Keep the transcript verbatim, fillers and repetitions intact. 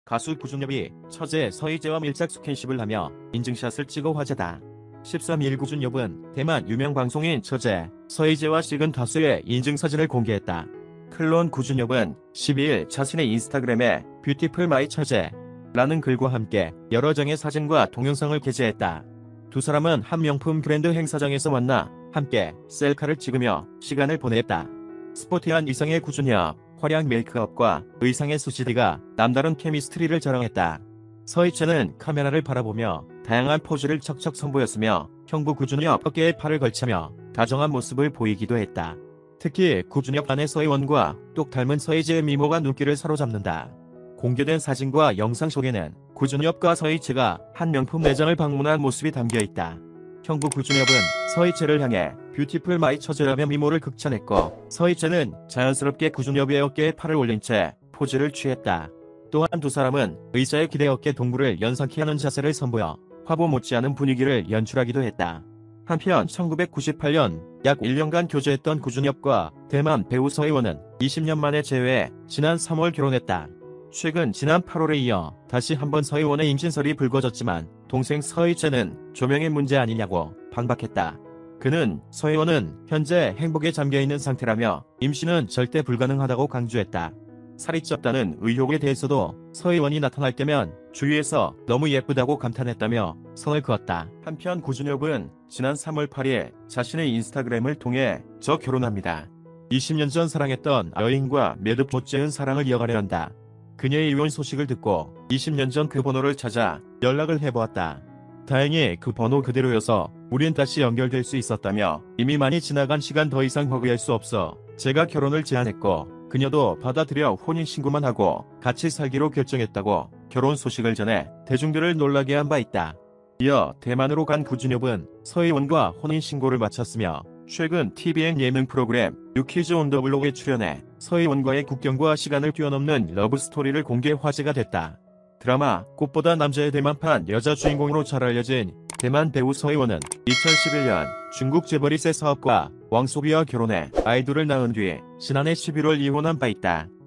가수 구준엽이 처제 서희재와 밀착 스킨십을 하며 인증샷을 찍어 화제다. 십삼 일 구준엽은 대만 유명 방송인 처제 서희재와 찍은 다수의 인증사진을 공개했다. 클론 구준엽은 십이 일 자신의 인스타그램에 뷰티풀 마이 처제 라는 글과 함께 여러 장의 사진과 동영상을 게재했다. 두 사람은 한 명품 브랜드 행사장에서 만나 함께 셀카를 찍으며 시간을 보냈다. 스포티한 이상의 구준엽, 화려한 메이크업과 의상의 수지디가 남다른 케미스트리를 자랑했다. 서희채는 카메라를 바라보며 다양한 포즈를 척척 선보였으며 형부 구준엽 어깨에 팔을 걸치며 다정한 모습을 보이기도 했다. 특히 구준엽 아내 서희원과 똑 닮은 서희재의 미모가 눈길을 사로잡는다. 공개된 사진과 영상 속에는 구준엽과 서희채가 한 명품 매장을 방문한 모습이 담겨있다. 형부 구준엽은 서희채를 향해 뷰티풀 마이 처제라며 미모를 극찬했고, 서희채는 자연스럽게 구준엽의 어깨에 팔을 올린 채 포즈를 취했다. 또한 두 사람은 의자에 기대 어깨 동무를 연상케 하는 자세를 선보여 화보 못지않은 분위기를 연출하기도 했다. 한편 천구백구십팔 년 약 일 년간 교제했던 구준엽과 대만 배우 서희원은 이십 년 만에 재회해 지난 삼월 결혼했다. 최근 지난 팔월에 이어 다시 한번 서희원의 임신설이 불거졌지만 동생 서희채는 조명의 문제 아니냐고 반박했다. 그는 서희원은 현재 행복에 잠겨있는 상태라며 임신은 절대 불가능하다고 강조했다. 살이 쪘다는 의혹에 대해서도 서희원이 나타날 때면 주위에서 너무 예쁘다고 감탄했다며 선을 그었다. 한편 구준엽은 지난 삼월 팔일 자신의 인스타그램을 통해 "저 결혼합니다. 이십 년 전 사랑했던 여인과 매듭 못지은 사랑을 이어가려 한다. 그녀의 이혼 소식을 듣고 이십 년 전 그 번호를 찾아 연락을 해보았다. 다행히 그 번호 그대로여서 우린 다시 연결될 수 있었다며 이미 많이 지나간 시간 더 이상 허구할 수 없어 제가 결혼을 제안했고 그녀도 받아들여 혼인신고만 하고 같이 살기로 결정했다고 결혼 소식을 전해 대중들을 놀라게 한 바 있다. 이어 대만으로 간 구준엽은 서희원과 혼인신고를 마쳤으며 최근 티비엔 예능 프로그램 뉴키즈 온 더 블록에 출연해 서희원과의 국경과 시간을 뛰어넘는 러브스토리를 공개 화제가 됐다. 드라마 꽃보다 남자의 대만판 여자 주인공으로 잘 알려진 대만 배우 서희원은 이천십일 년 중국 재벌이 세 사업가 왕소비와 결혼해 아이들을 낳은 뒤 지난해 십일월 이혼한 바 있다.